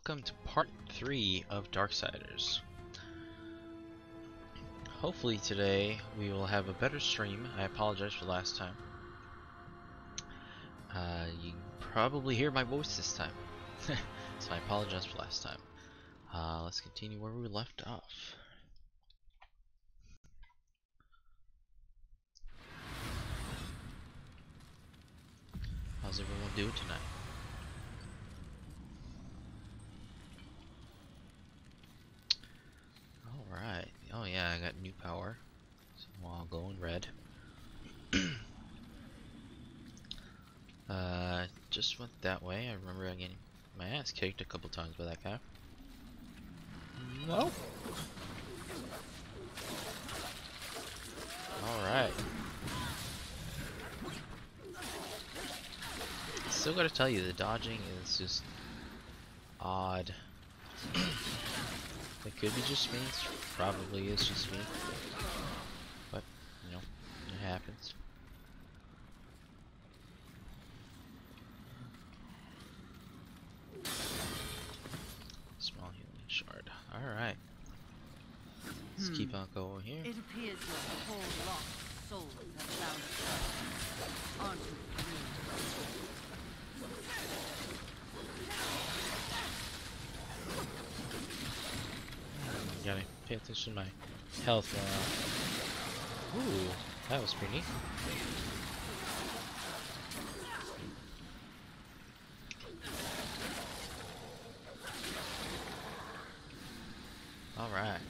welcome to part 3 of Darksiders. Hopefully today we will have a better stream. I apologize for last time. You can probably hear my voice this time. So I apologize for last time. Let's continue where we left off. How's everyone doing tonight? Alright. Oh yeah, I got new power. So I'll go in red. Just went that way. I remember getting my ass kicked a couple times by that guy. No. Alright. Still gotta tell you, the dodging is just odd. It could be just me, it probably is just me. But, you know, it happens. Small healing shard. Alright. Let's keep on going here. It appears your whole lost souls have found a aren't you? Gotta pay attention to my health now. Ooh, that was pretty neat. Alright.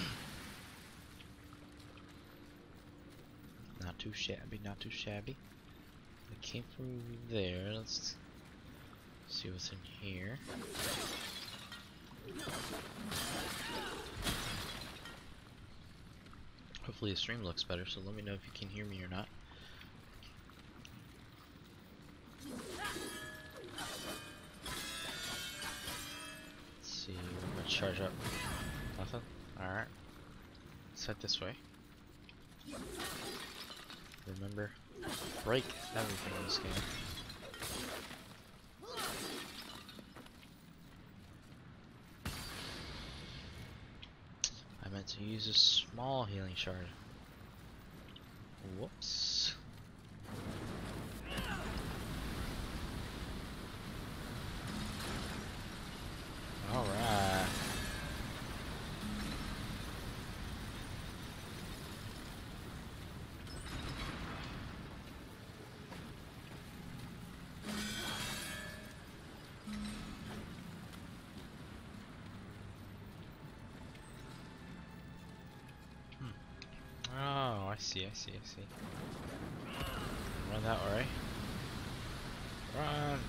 Not too shabby, not too shabby. We came from there. Let's see what's in here. Hopefully the stream looks better, so let me know if you can hear me or not. Let's see, we're gonna charge up. Nothing? Alright. Let's head this way. Remember, break everything in this game. I meant to use a small healing shard. Whoops. Alright. Oh, I see. Run that way. Run!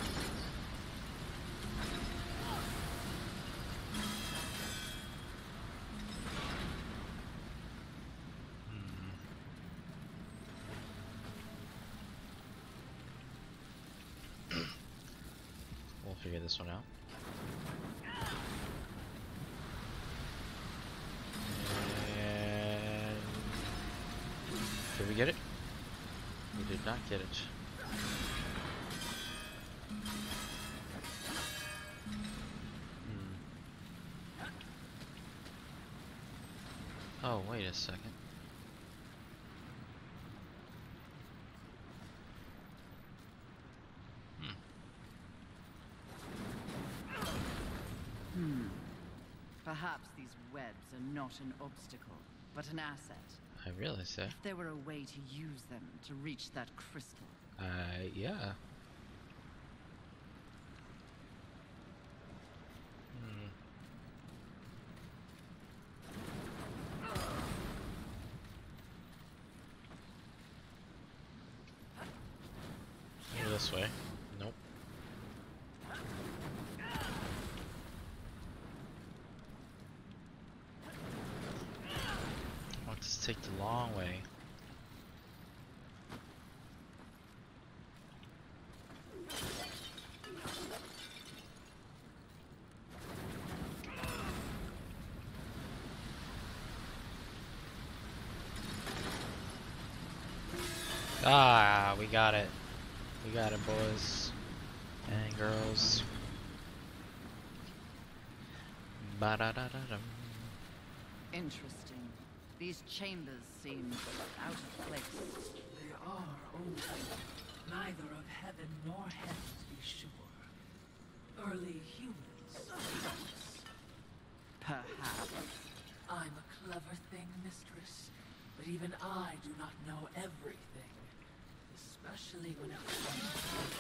We'll figure this one out. Did we get it? We did not get it. Oh, wait a second. Perhaps these webs are not an obstacle, but an asset. I realize that. If there were a way to use them to reach that crystal. Yeah. Maybe this way. Nope. Want to take the long way. Ah, we got it. We got it, boys and girls. Ba-da-da-da-dum. Interesting. These chambers seem out of place. They are old, neither of heaven nor hell, to be sure. Early humans, perhaps. Perhaps. I'm a clever thing, mistress, but even I do not know everything, especially when it comes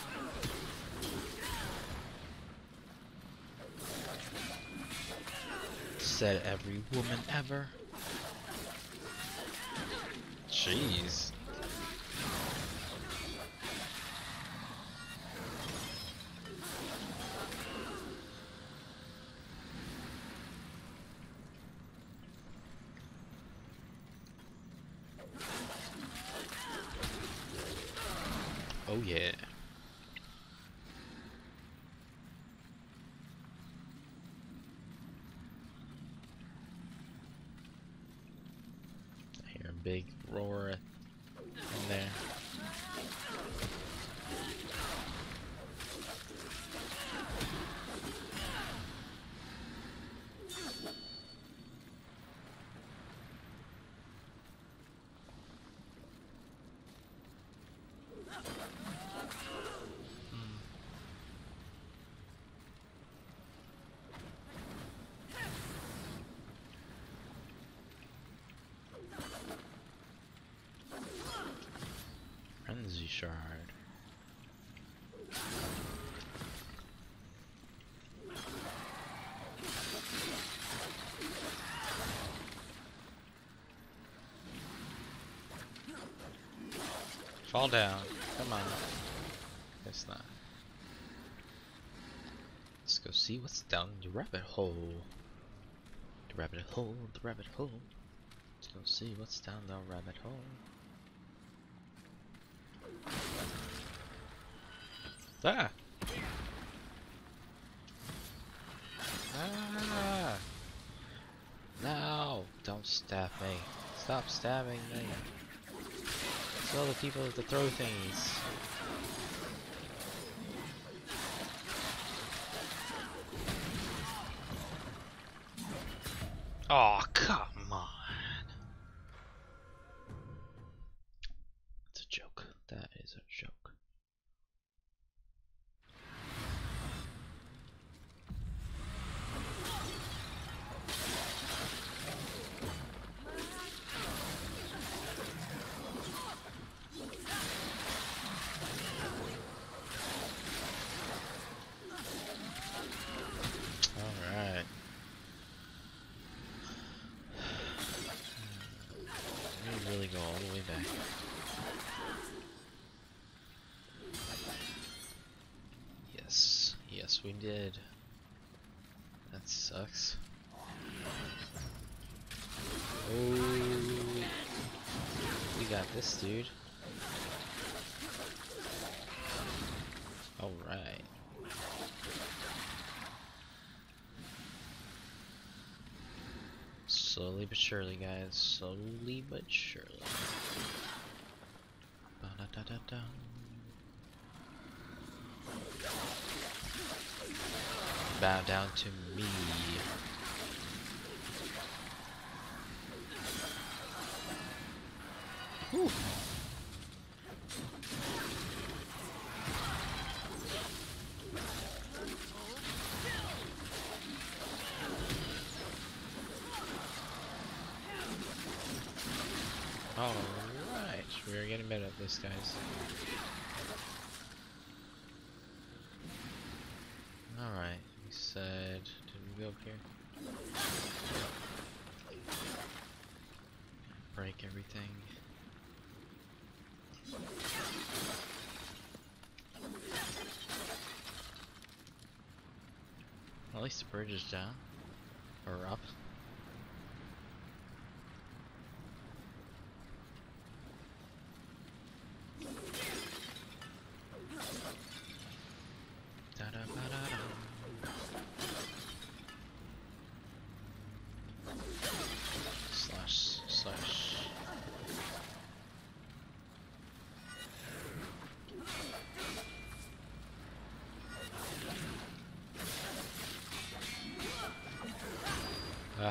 to... Said every woman ever. Jeez. Oh yeah. I hear a big roar in there. Frenzy shard. Fall down. Come on. Guess not. Let's go see what's down the rabbit hole. The rabbit hole, the rabbit hole. Let's go see what's down the rabbit hole. Ah! Ah! No! Don't stab me. Stop stabbing me. Tell the people to throw things. Oh, come on. It's a joke. That is a joke. Alright. We really go all the way back. Yes. Yes, we did. That sucks. Oh, we got this dude. Alright. Slowly but surely, guys. Slowly but surely. Ba-da-da-da-da. Bow down to me. Whew. Alright, we're getting better at this, guys. Alright, we said, did we go up here? Break everything. At least the bridge is down. Or up. Slash.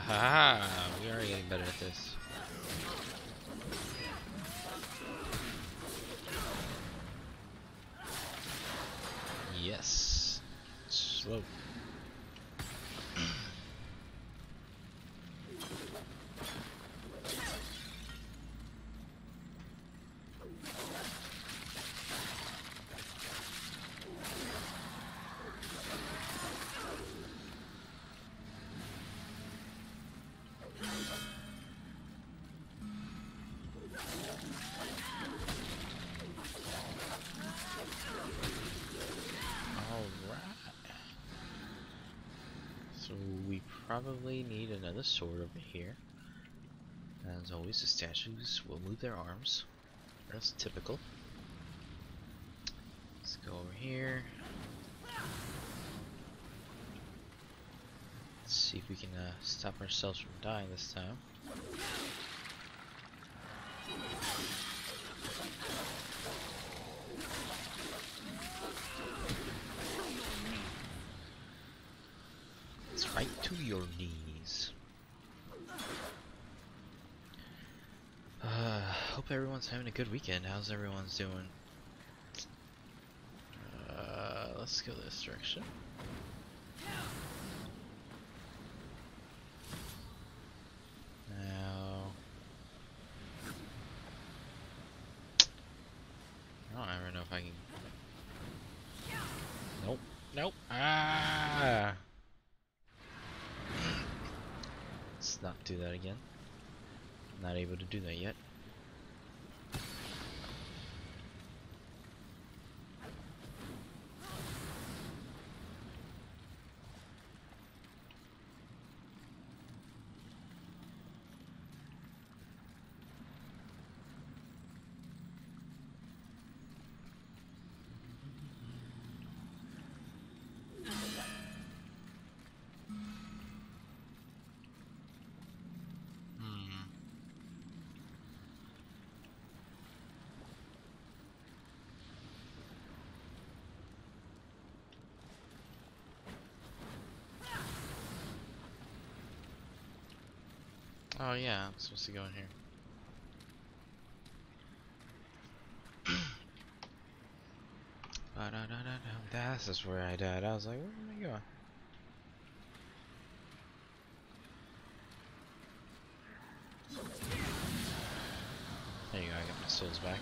Haha, we are getting better at this. Yes. Slow. So we probably need another sword over here. As always, the statues will move their arms. That's typical. Let's go over here. Let's see if we can stop ourselves from dying this time. It's right to your knees. Hope everyone's having a good weekend. How's everyone's doing? Let's go this direction. Now, I don't ever know if I can. Nope. Nope. Ah! Let's not do that again. Not able to do that yet. Oh yeah, I'm supposed to go in here. This is where I died. I was like, where am I going? There you go, I got my souls back.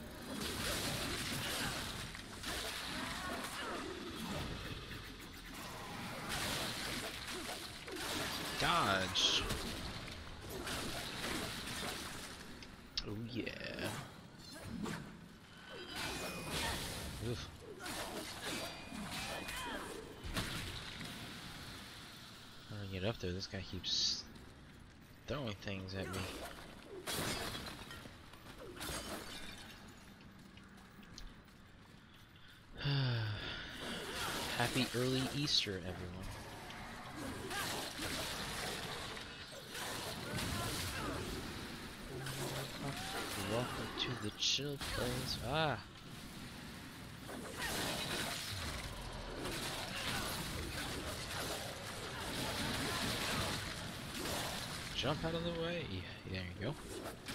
Dodge! Oh yeah. Oof. When I get up there, this guy keeps throwing things at me. Happy early Easter, everyone. Welcome to the chill place. Ah! Jump out of the way. There you go.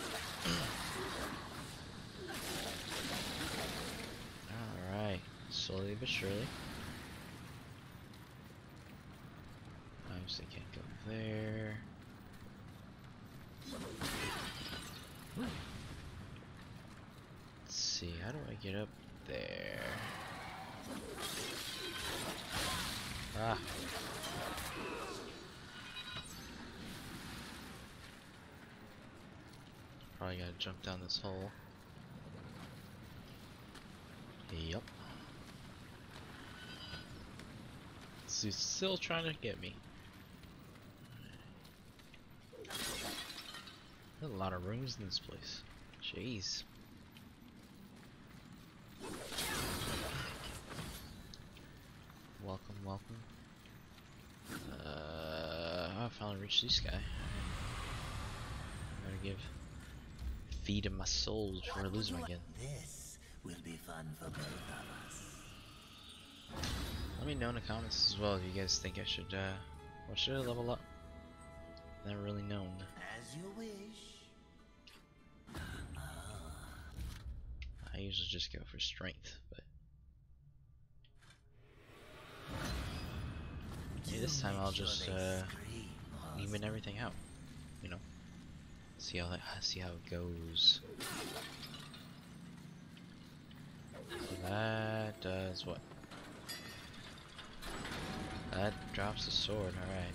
Alright. Slowly but surely. Obviously can't go there. Let's see, how do I get up there? Ah. Probably gotta jump down this hole. Yep. She's still trying to get me. There's a lot of rooms in this place. Jeez. Welcome, welcome. I finally reached this guy. I'm gonna give feed of my soul before I lose him again. This will be fun for both of us. Let me know in the comments as well if you guys think I should, what should I level up? Never really known. As you wish. I usually just go for strength, but yeah, this time I'll just even everything out. You know, see how it goes. So that does what? That drops the sword. All right.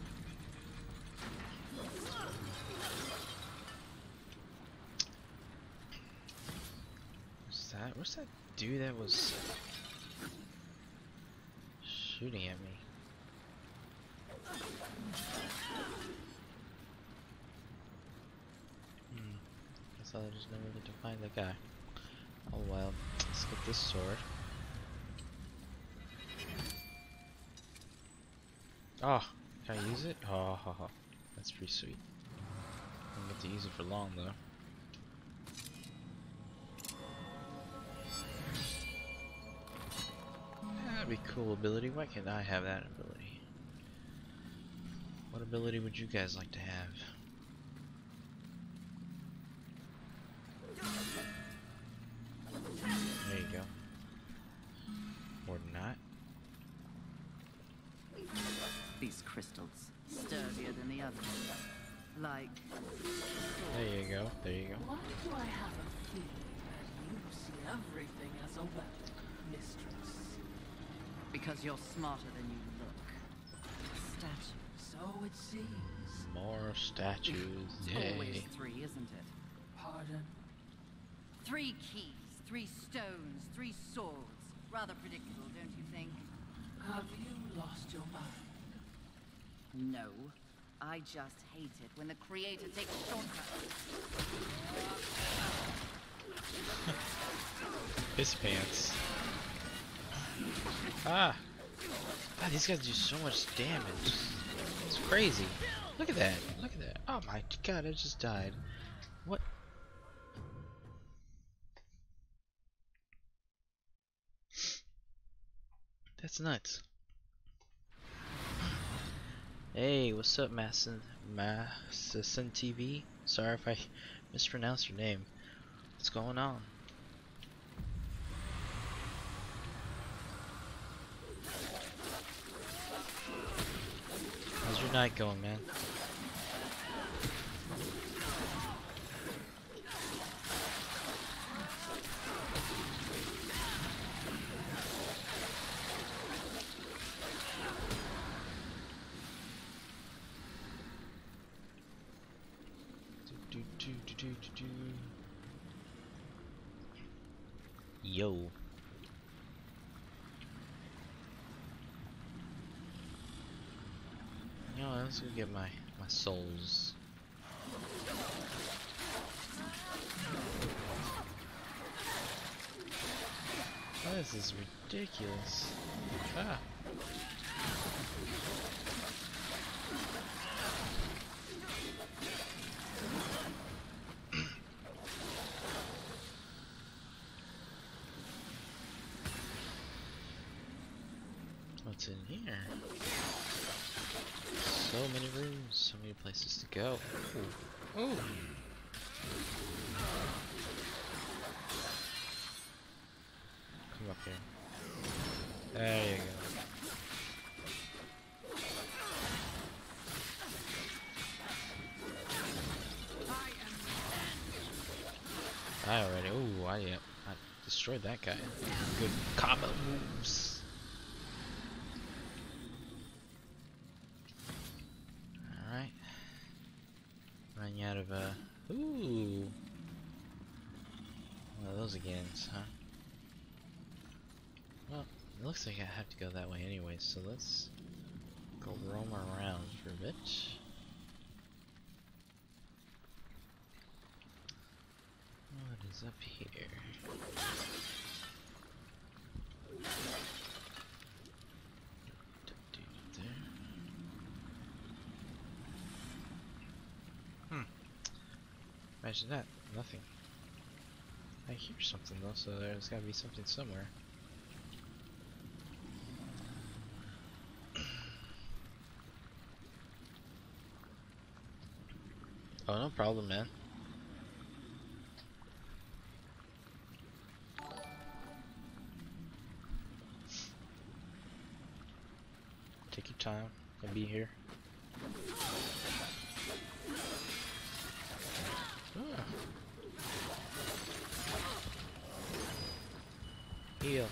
What's that dude that was shooting at me? Guess I'll just never get to find that guy. Oh well, let's get this sword. Oh, can I use it? Oh, that's pretty sweet. I don't get to use it for long though. That'd be a cool ability. Why can't I have that ability? What ability would you guys like to have? There you go. Or not. These crystals, sturdier than the others. Like... There you go. There you go. Why do I have a feeling that you see everything as a weapon, mistress? Because you're smarter than you look. Statue. So it seems. More statues. Always Yay. 3, isn't it? Pardon? 3 keys, 3 stones, 3 swords. Rather predictable, don't you think? Have you lost your mind? No. I just hate it when the creator takes shortcuts. Piss pants. Ah! God, these guys do so much damage. It's crazy. Look at that. Look at that. Oh my god, I just died. What? That's nuts. Hey, what's up, Masson TV? Sorry if I mispronounced your name. What's going on? How's your night going, man? Yo. You know, let's go get my souls. Oh, this is ridiculous. Ah. What's in here? So many rooms, so many places to go. Ooh. Ooh. Come up here. There you go. I already. Ooh, I destroyed that guy. Good combo moves. Running out of ooh, one of those again, huh? Well, it looks like I have to go that way anyway, so let's go roam around for a bit. What is up here? Imagine that. Nothing. I hear something though, so there's gotta be something somewhere. Oh, no problem, man. Take your time. I'll be here. Ah. Heal.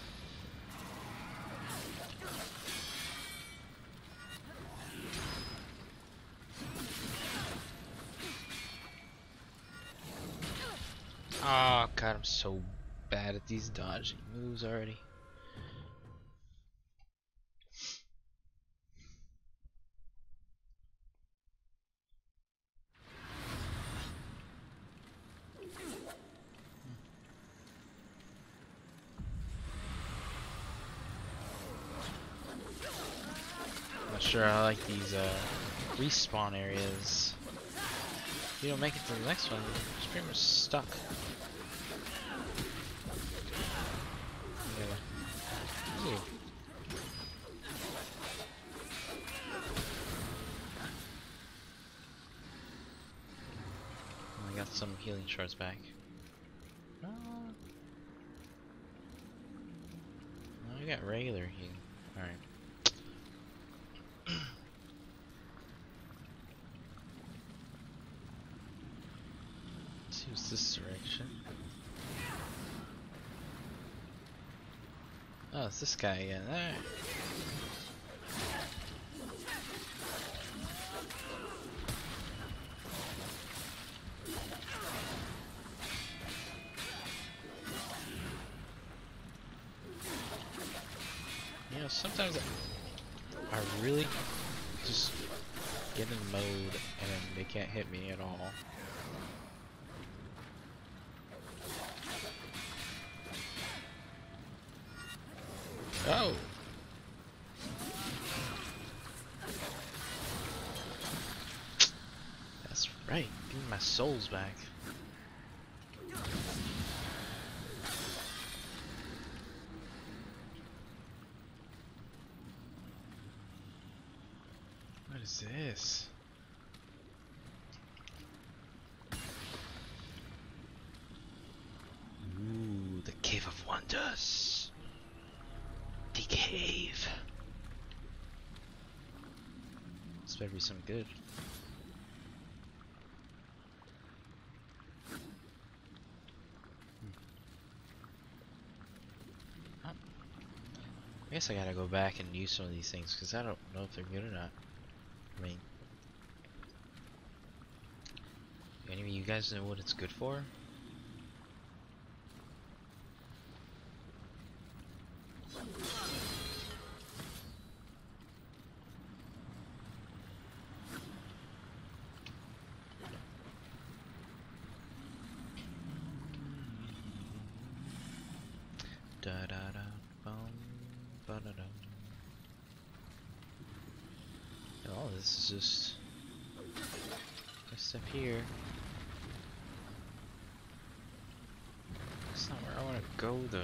Oh god, I'm so bad at these dodging moves already. Not sure I like these respawn areas. If you don't make it to the next one, you're just pretty much stuck. Yeah. Ooh. I got some healing shards back. No, I got regular healing. Alright. Let's use this direction. Oh, it's this guy again. There. You know, sometimes I really just get in mode and then they can't hit me at all. Oh! That's right, give me my souls back. What is this? Ooh, the Cave of Wonders. The cave. This better be some good. Oh. I guess I gotta go back and use some of these things because I don't know if they're good or not. I mean, any of you guys know what it's good for? Da da da bum ba da da. Oh, this is just a step here. That's not where I want to go though.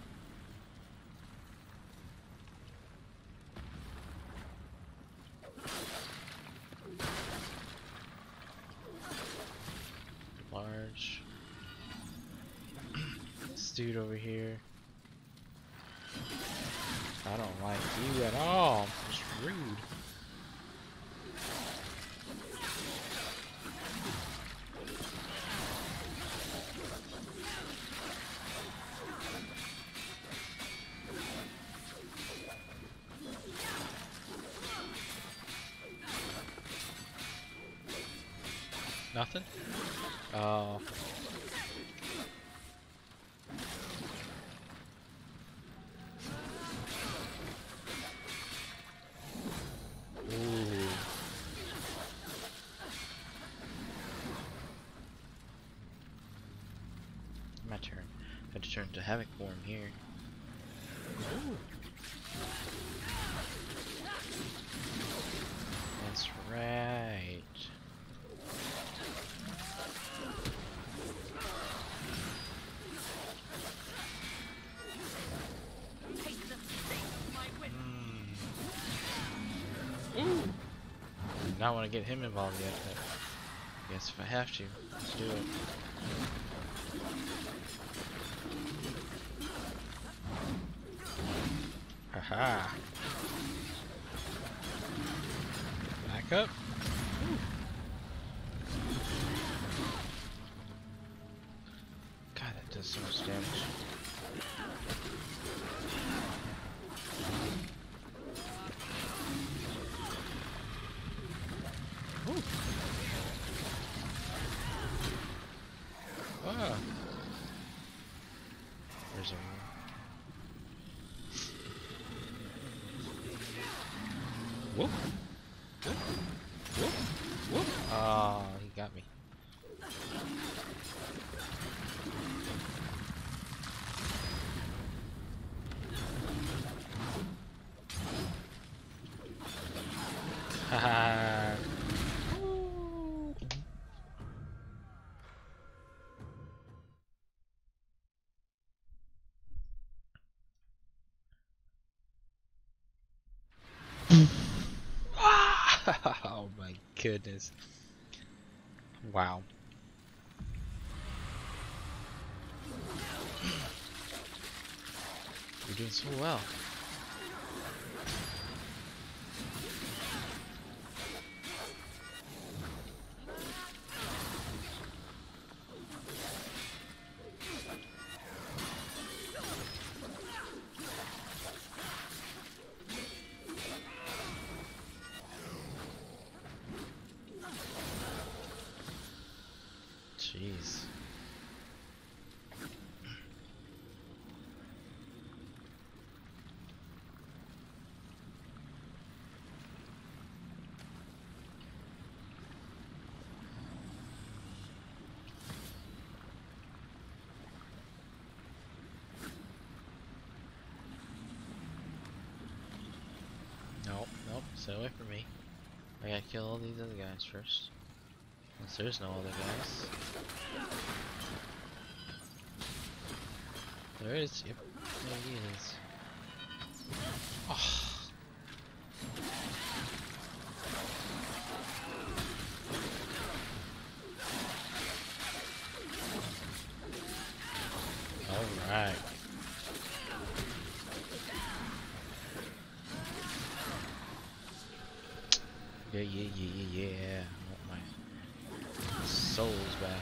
Large. This dude over here. I don't like you at all. It's rude. Nothing? Oh. My turn. I had to turn to Havoc form here. Ooh. That's right. Ooh. Not want to get him involved yet. But Guess if I have to, let's do it. Haha. Back up. Ooh. God, that does so much damage. Ooh. Ah. There's a whoop. Whoop. Whoop. Whoop. Ah, he got me. Haha. Oh my goodness. Wow. You're doing so well. Jeez. Nope, nope, stay away from me. I gotta kill all these other guys first. Unless there's no other guys. There is, yep. There he is. Oh. Alright. Yeah, yeah, yeah, yeah, yeah. I want my souls back.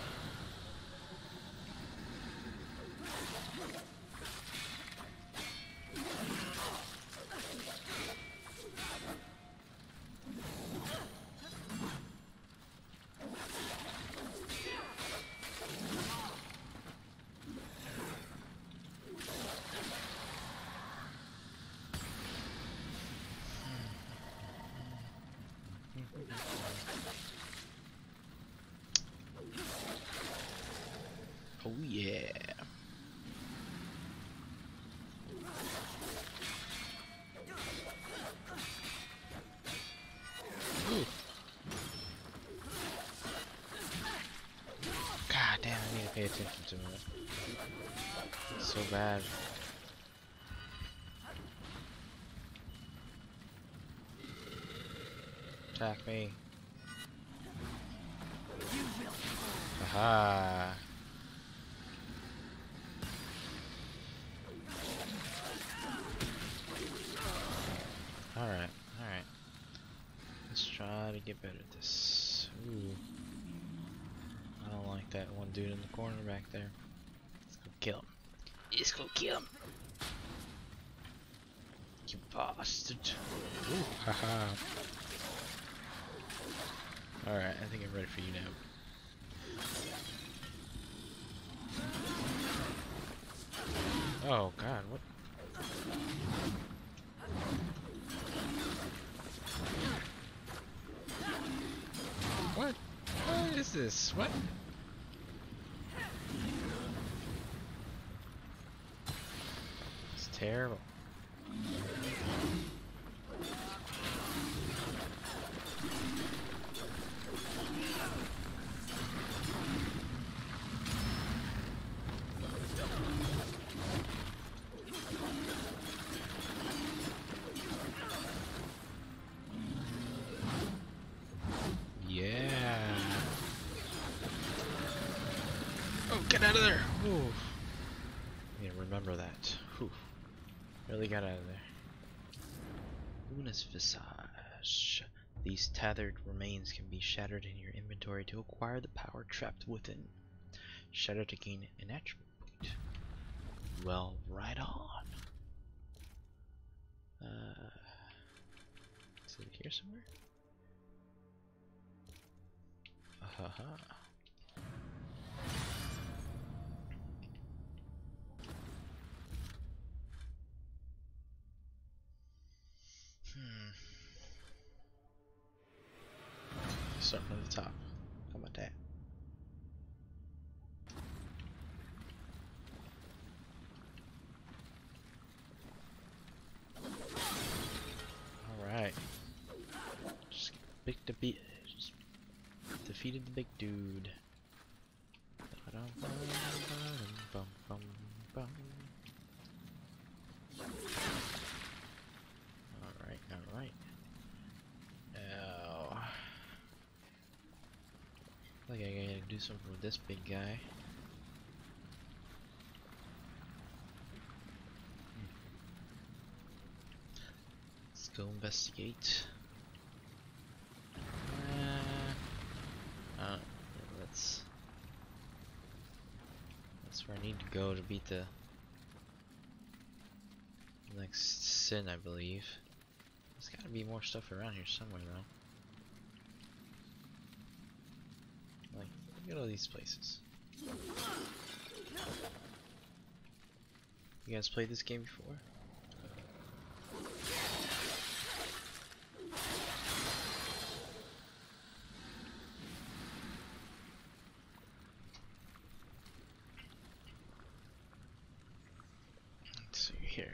Oh yeah. Ooh. God damn, I need to pay attention to it. It's so bad. Attack me. Aha. Alright, alright. Let's try to get better at this. Ooh. I don't like that one dude in the corner back there. Let's go kill him. Let's go kill him. You bastard. Ooh, haha. Alright, I think I'm ready for you now. Oh god, what? What? What is this? What? It's terrible. Yeah. out of there! Ooh. Yeah, remember that. Whew. Really got out of there. Luna's Visage. These tethered remains can be shattered in your inventory to acquire the power trapped within. Shatter to gain an attribute point. Well, right on. Is it here somewhere? Haha. Starting from the top. How about that? Alright. Just defeated the big dude. Alright, alright. Now, I think I gotta do something with this big guy. Let's go investigate. That's where I need to go to beat the next sin, I believe. There's gotta be more stuff around here somewhere, though. Like, look at all these places. You guys played this game before? Let's see here.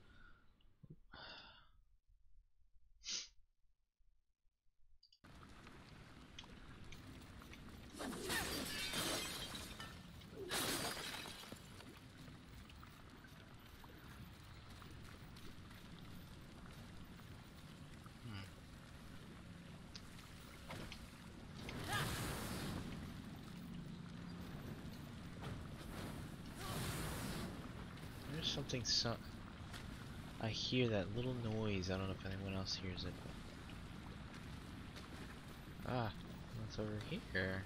There's something I hear that little noise. I don't know if anyone else hears it. Ah, what's over here?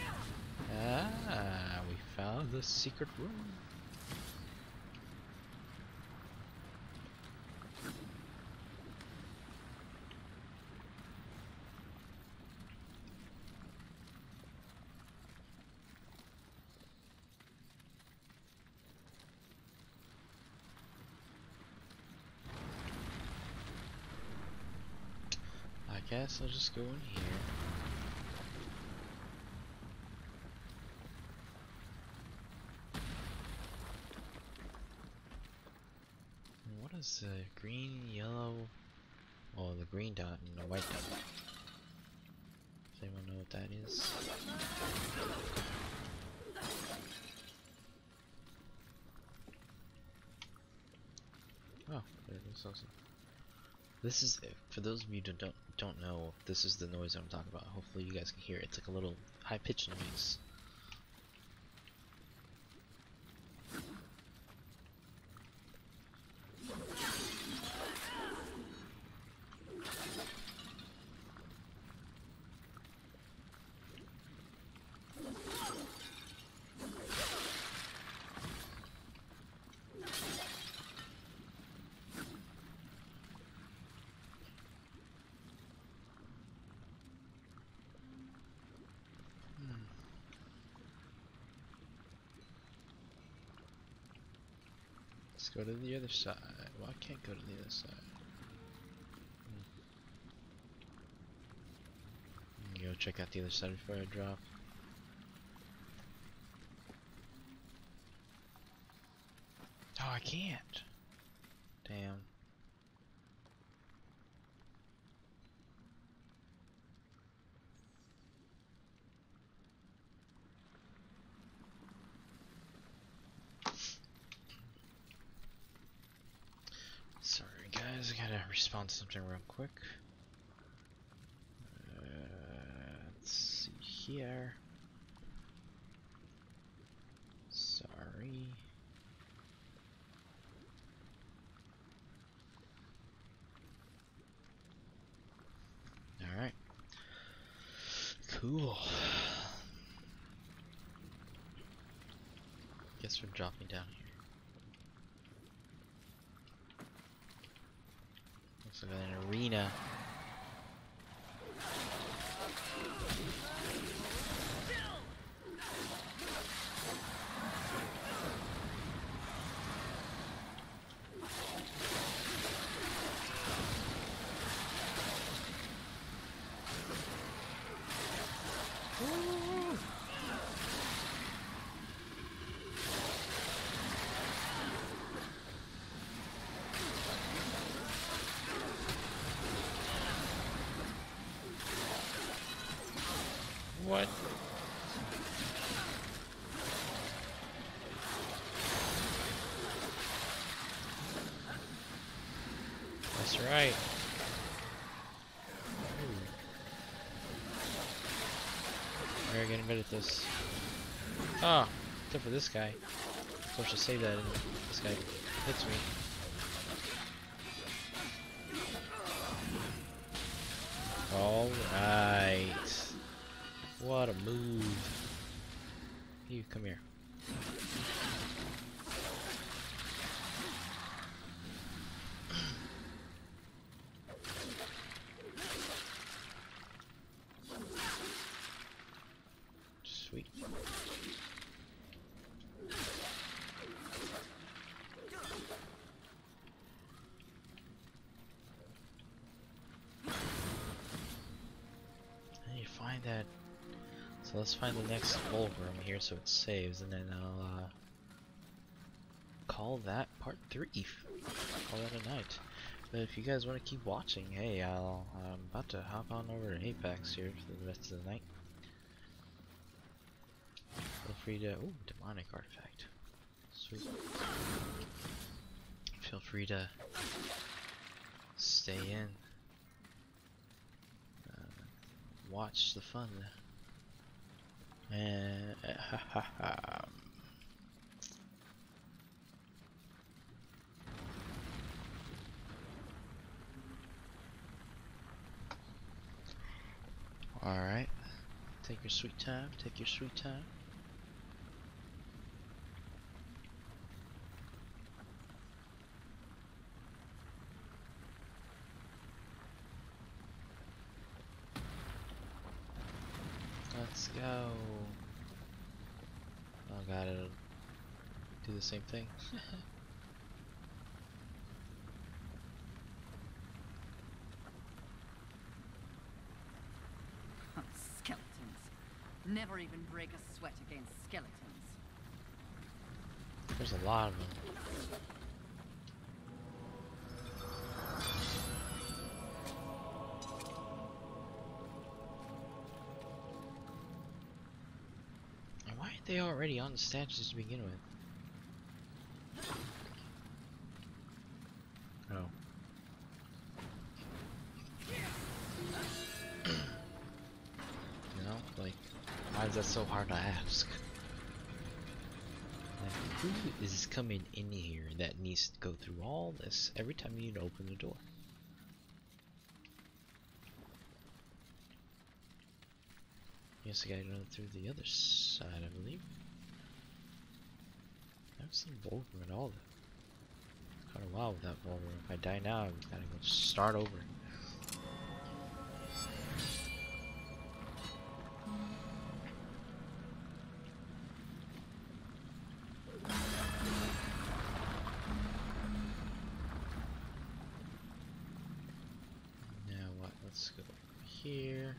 Ah, we found the secret room. I guess I'll just go in here. What is the green, yellow? Oh, the green dot and the white dot. Does anyone know what that is? Oh, there it is also. This is, for those of you who don't know, this is the noise I'm talking about. Hopefully you guys can hear it. It's like a little high-pitched noise. Let's go to the other side. Well, I can't go to the other side. Go check out the other side before I drop. Oh, I can't. Damn. Sorry guys, I gotta respond to something real quick. Let's see here. free. Alright. Cool. Guess we're dropping down here. Looks like an arena. What? That's right. We're getting better at this. Ah, except for this guy. So I should save that and this guy hits me. Alright. What a move. You come here. Sweet. I need to find that. So let's find the next Fulgrim here so it saves, and then I'll call that part 3. Call that a night. But if you guys want to keep watching, hey, I'm about to hop on over to Apex here for the rest of the night. Feel free to, ooh, demonic artifact. Sweet. Feel free to stay in. Watch the fun. And alright. Take your sweet time, take your sweet time. Let's go. Oh god, it'll do the same thing. Skeletons. Never even break a sweat against skeletons. There's a lot of them. And why aren't they already on the statues to begin with? Oh. You know, like, why is that so hard to ask? Like, who is coming in here that needs to go through all this every time you need to open the door? Guess I gotta run through the other side, I believe. I haven't seen Fulgrim at all though. It's kind of wild without Fulgrim. If I die now, I've gotta go start over. Now what? Let's go over here.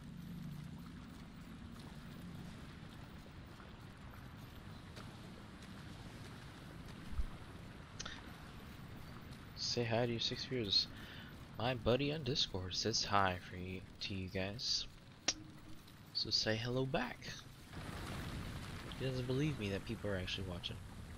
Say hi to your 6 viewers. My buddy on Discord says hi for you, to you guys. So say hello back. He doesn't believe me that people are actually watching.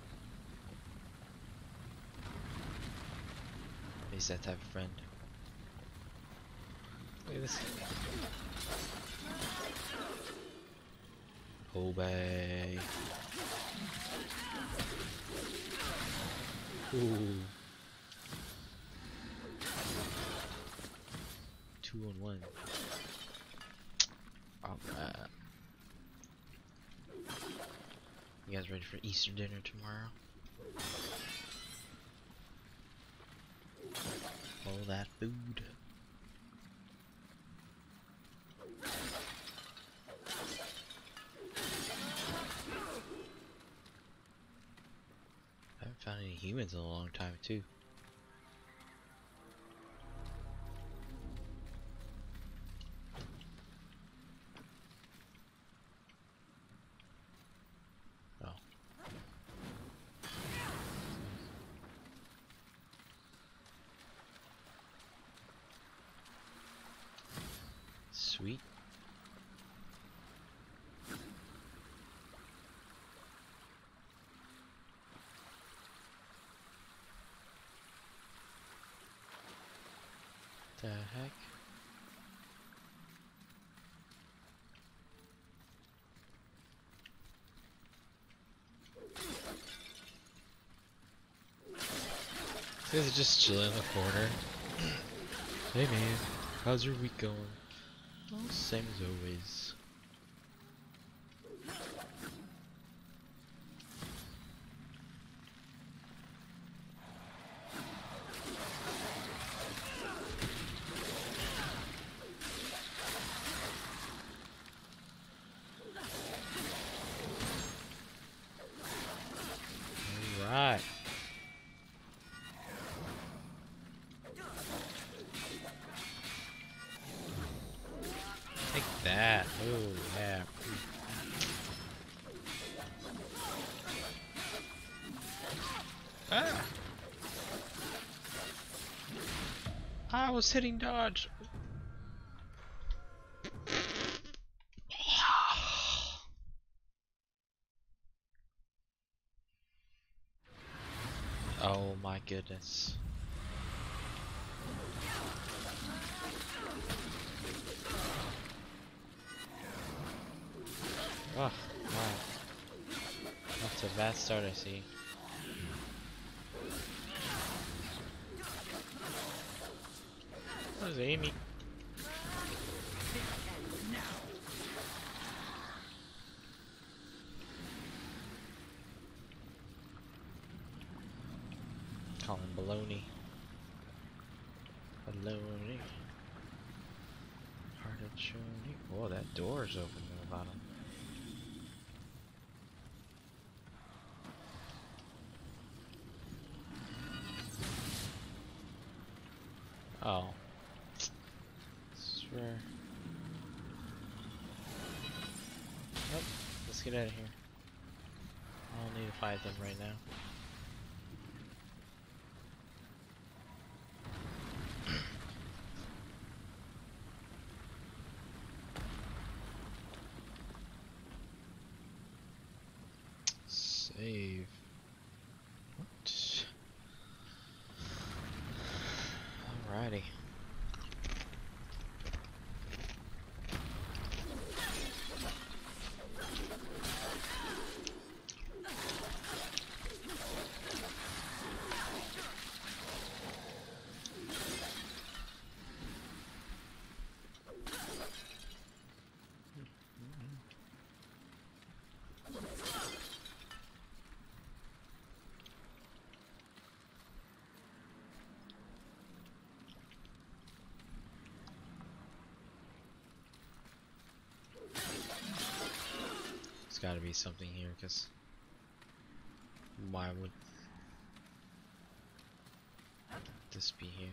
He's that type of friend. Look at this. Obey. Ooh. 2-on-1. Alright. You guys ready for Easter dinner tomorrow? All that food. I haven't found any humans in a long time too. Oh. Sweet. The heck? This is just chilling in the corner. Hey man, how's your week going? Well, same as always. Alright. Take that. Oh, yeah. Ah! I was hitting dodge. Oh my goodness. Oh, wow. That's a bad start, I see. What is Amy? Calling baloney. Baloney. Hearted shoney. Oh, that door's open in the bottom. Oh. Swear. Nope. Let's get out of here. I don't need to fight them right now. Save. What? Alrighty. There's gotta be something here, because why would this be here?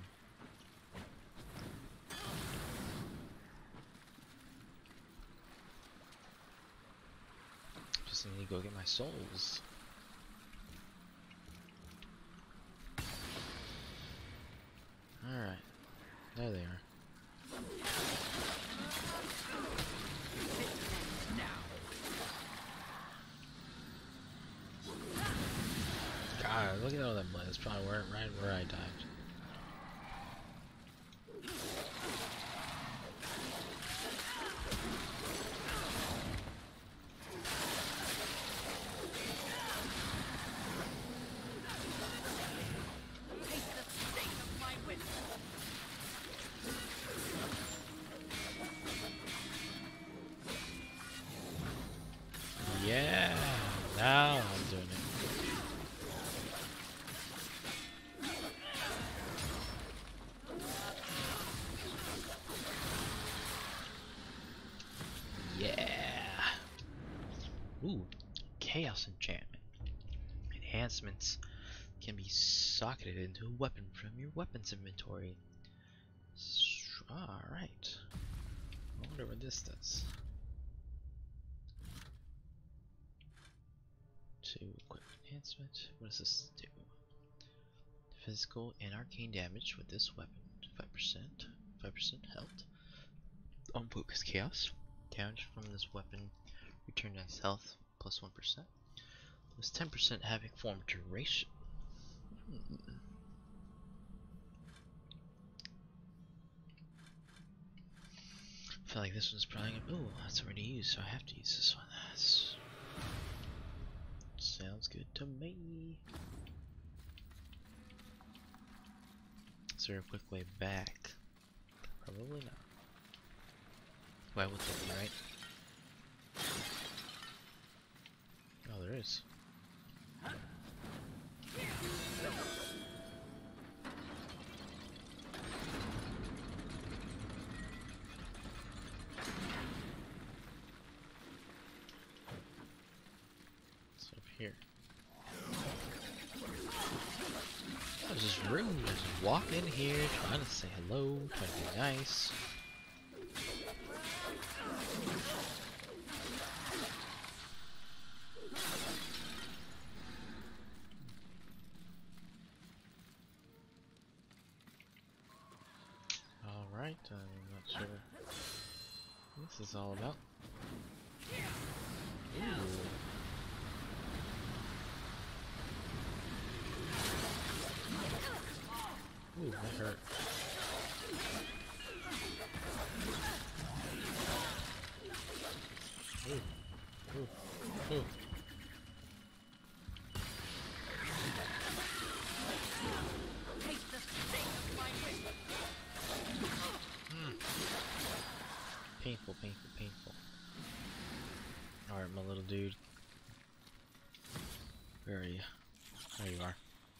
Just need to go get my souls. Alright, there they are. God, look at all that blood. That's probably right where I died. Chaos enchantment. Enhancements can be socketed into a weapon from your weapons inventory. Alright. I wonder what this does. To equip enhancement. What does this do? Physical and arcane damage with this weapon. 5%. 5% health. On focus chaos. Damage from this weapon. Return nice health. Plus 1%. Plus 10% havoc form duration. I feel like this one's probably gonna. Oh, that's already used, so I have to use this one. That's... Sounds good to me. Is there a quick way back? Probably not. Why would there be, right? Oh, there is. It's up here. I was just rude, just walk in here, trying to say hello, trying to be nice. Alright, I'm not sure what this is all about. Ooh, that hurt. Ooh, ooh, ooh. Painful, painful, painful. Alright, my little dude. Where are you? There you are.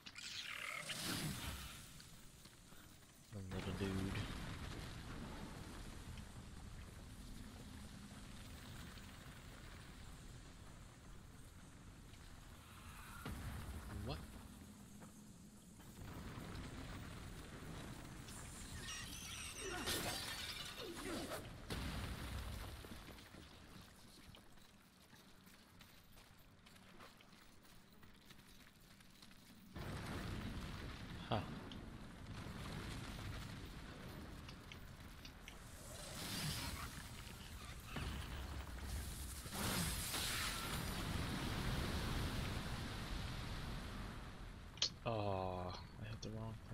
My little dude. What? Huh. Oh, I hit the wrong thing.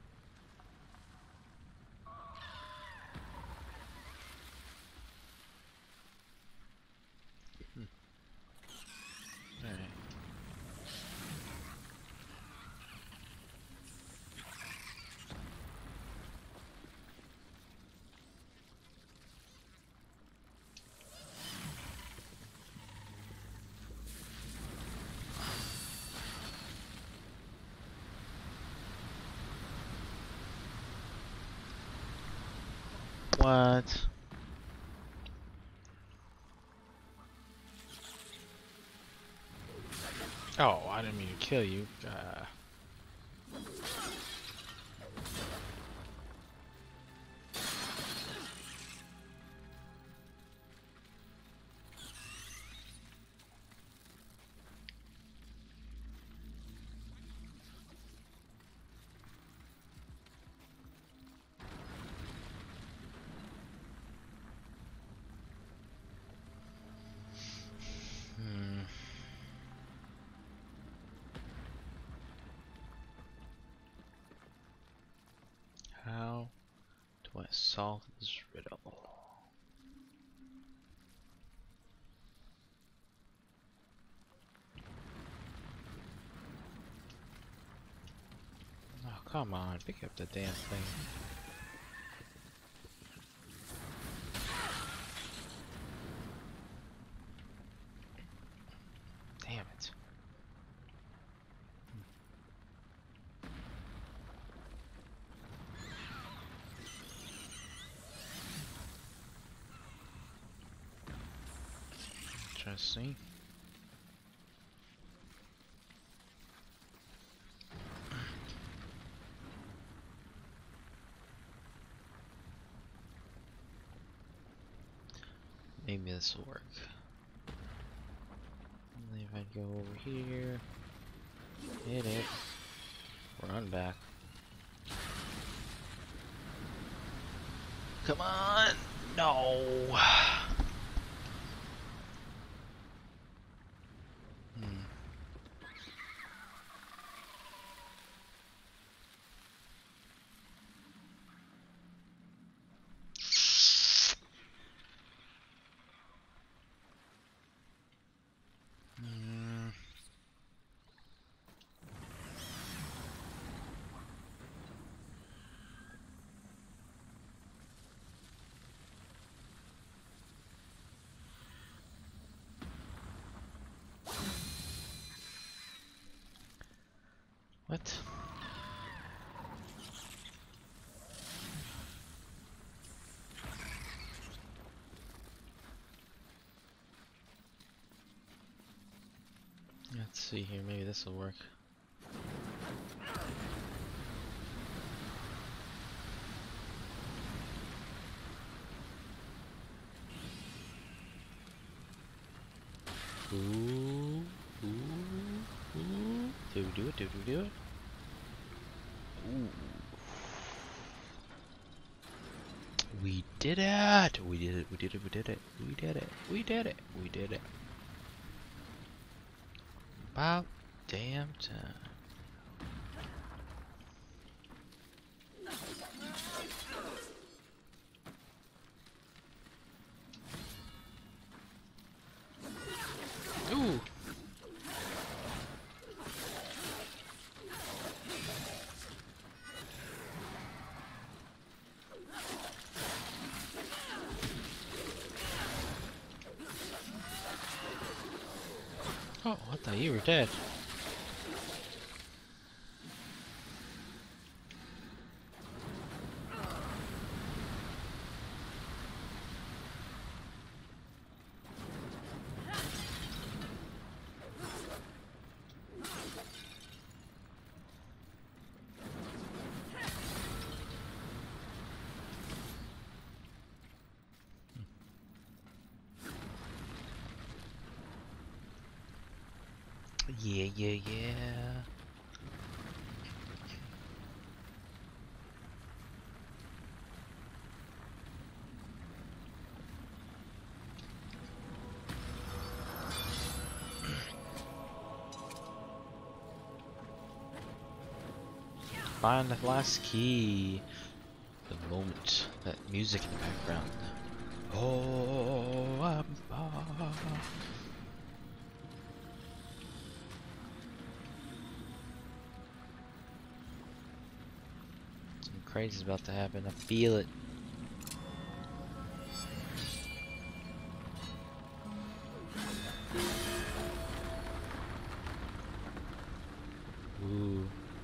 Alright. What? Oh, I didn't mean to kill you. How do I solve this riddle? Oh, come on, pick up the damn thing. Damn it. Interesting. maybe this will work. And if I go over here, hit it, run back. Come on! No! What? Let's see here, maybe this will work. Ooh, ooh, ooh. Do we do it? Do we do it? Ooh. We did it! We did it, we did it, we did it, we did it, we did it, we did it. About damn time. Ooh! Oh, I thought you were dead. Yeah, yeah, yeah. Find the last key. The moment, that music in the background. Oh, something crazy's about to happen. I feel it. Ooh.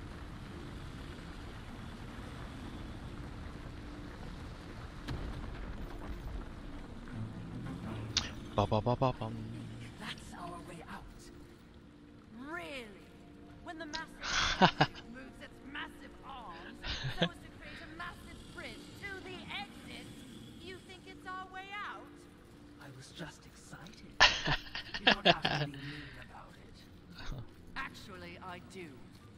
Ba ba ba ba bum. That's our way out. Really? When the massive moves its massive arms so as to create a massive bridge to the exit, you think it's our way out? I was just excited. You don't have to be mean about it. Actually, I do.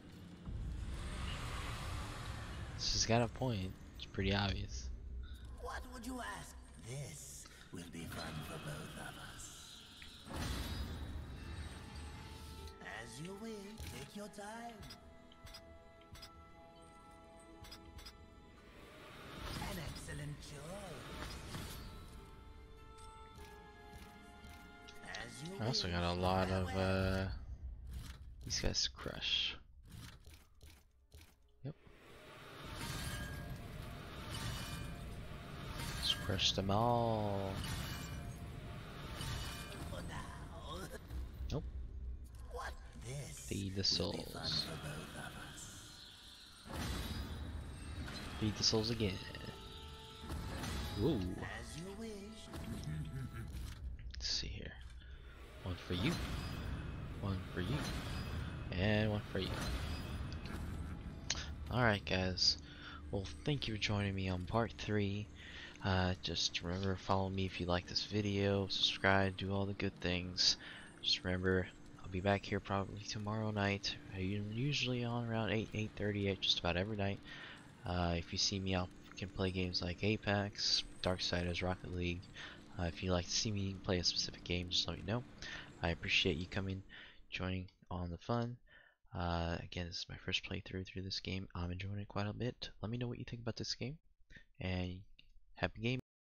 She's got a point. It's pretty obvious. What would you ask? This will be fun for both of us. As you will, take your time. An excellent choice. As you I also will. got a lot of these guys to crush. Yep. Let's crush them all. For now. Nope. What? This Feed the will be fun souls. for both of us. Feed the souls again. Ooh. As you wish. Let's see here. One for you. One for you. And one for you. Alright guys. Well, thank you for joining me on part 3 Just remember, follow me if you like this video, subscribe, do all the good things. Just remember, I'll be back here probably tomorrow night. I'm usually on around 8:30 just about every night. If you see me, I can play games like Apex, Darksiders, Rocket League. If you'd like to see me play a specific game, just let me know. I appreciate you coming, joining on the fun. Again, this is my first playthrough through this game. I'm enjoying it quite a bit. Let me know what you think about this game, and happy gaming.